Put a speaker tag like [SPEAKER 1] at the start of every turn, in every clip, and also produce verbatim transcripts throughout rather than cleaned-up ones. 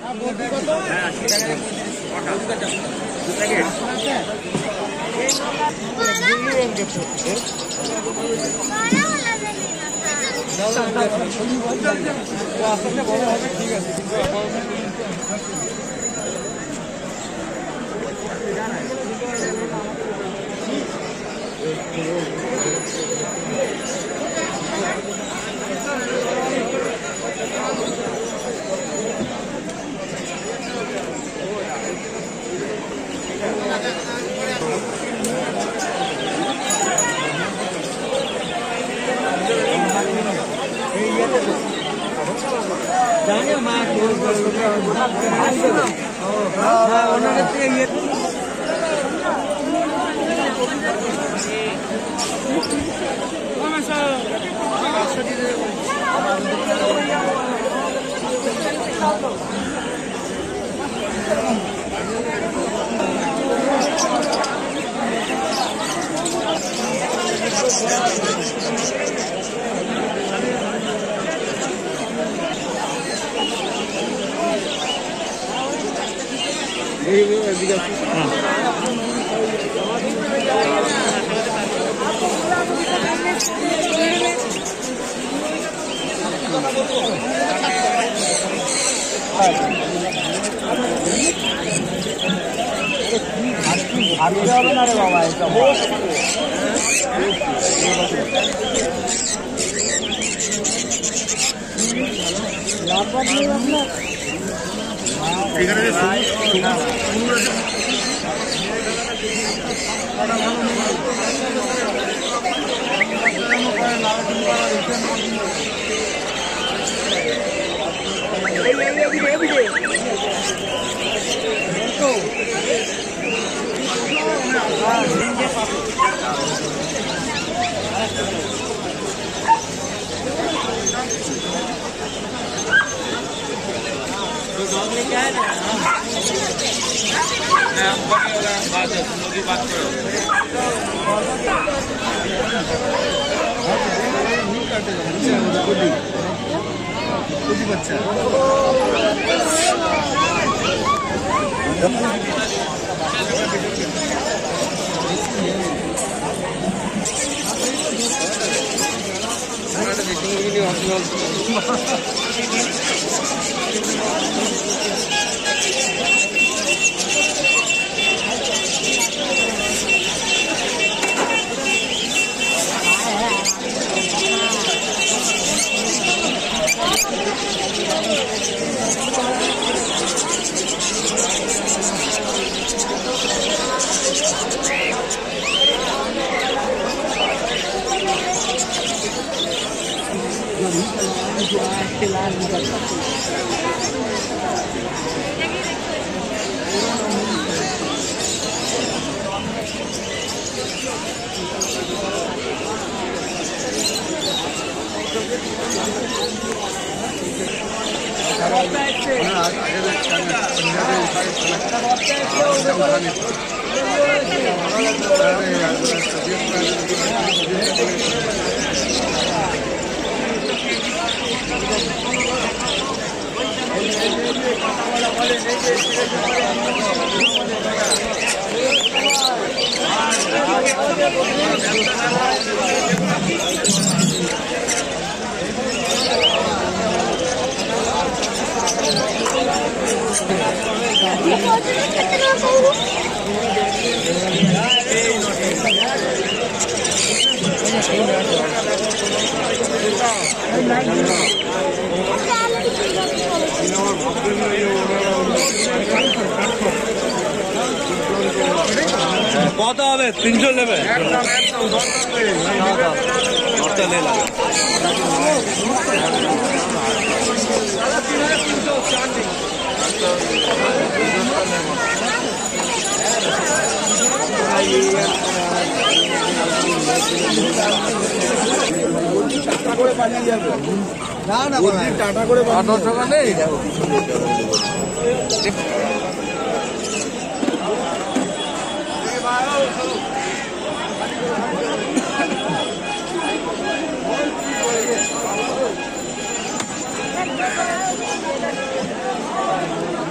[SPEAKER 1] जाने मां को हां उन्होंने तो ये कौन सा क्या है ना बात है तुम लोग की बात करो बच्चा কত হবে তিনশো নেবে দশটা লে লাগে টাটা করে পালিয়ে যাবে না না টাটা করে দশ টাকা নেই Thank you.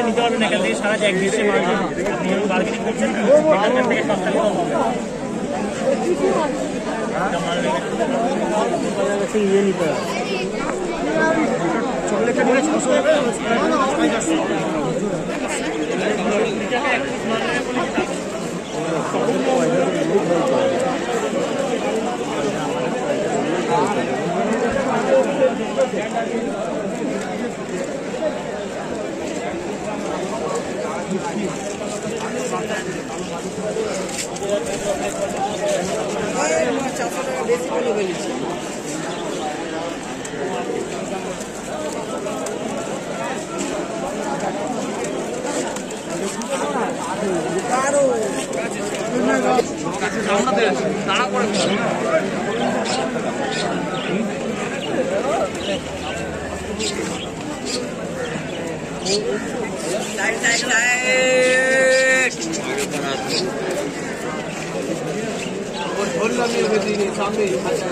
[SPEAKER 2] নিতে পারবেন এখান থেকে সারা এক দেশে মানুষ আপনি যখন বার্গেনিং করছেন এখান থেকে সস্তা নিতে হবে ইয়ে নিতে হবে চকলেটটা নিলে ছশো বেশি ভালো বেরিয়েছে তাড়া করে লাইট লাইট লাইট বললাম এই দিনে সামনে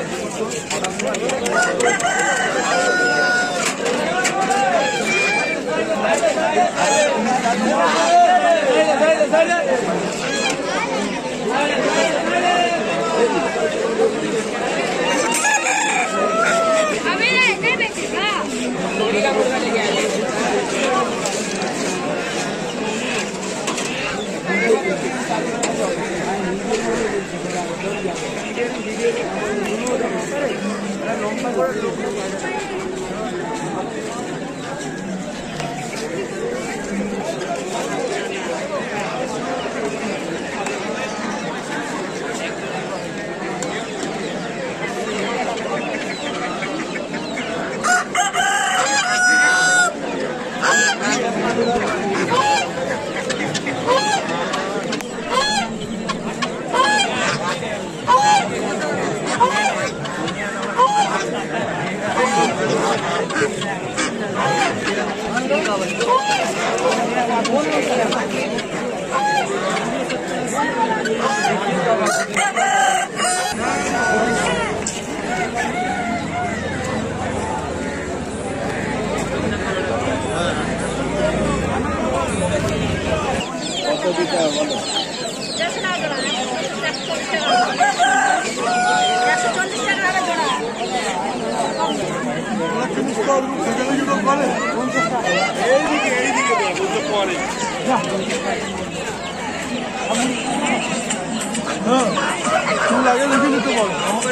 [SPEAKER 2] লাগে দেখে নিতে পারো আমাকে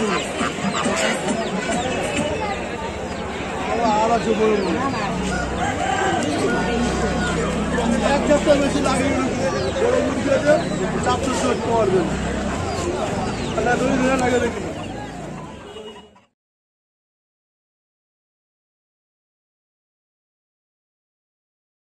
[SPEAKER 2] আর আছে বলবো এক সপ্তাহ বেশি লাগে চারশো পারবেন লাগে দেখি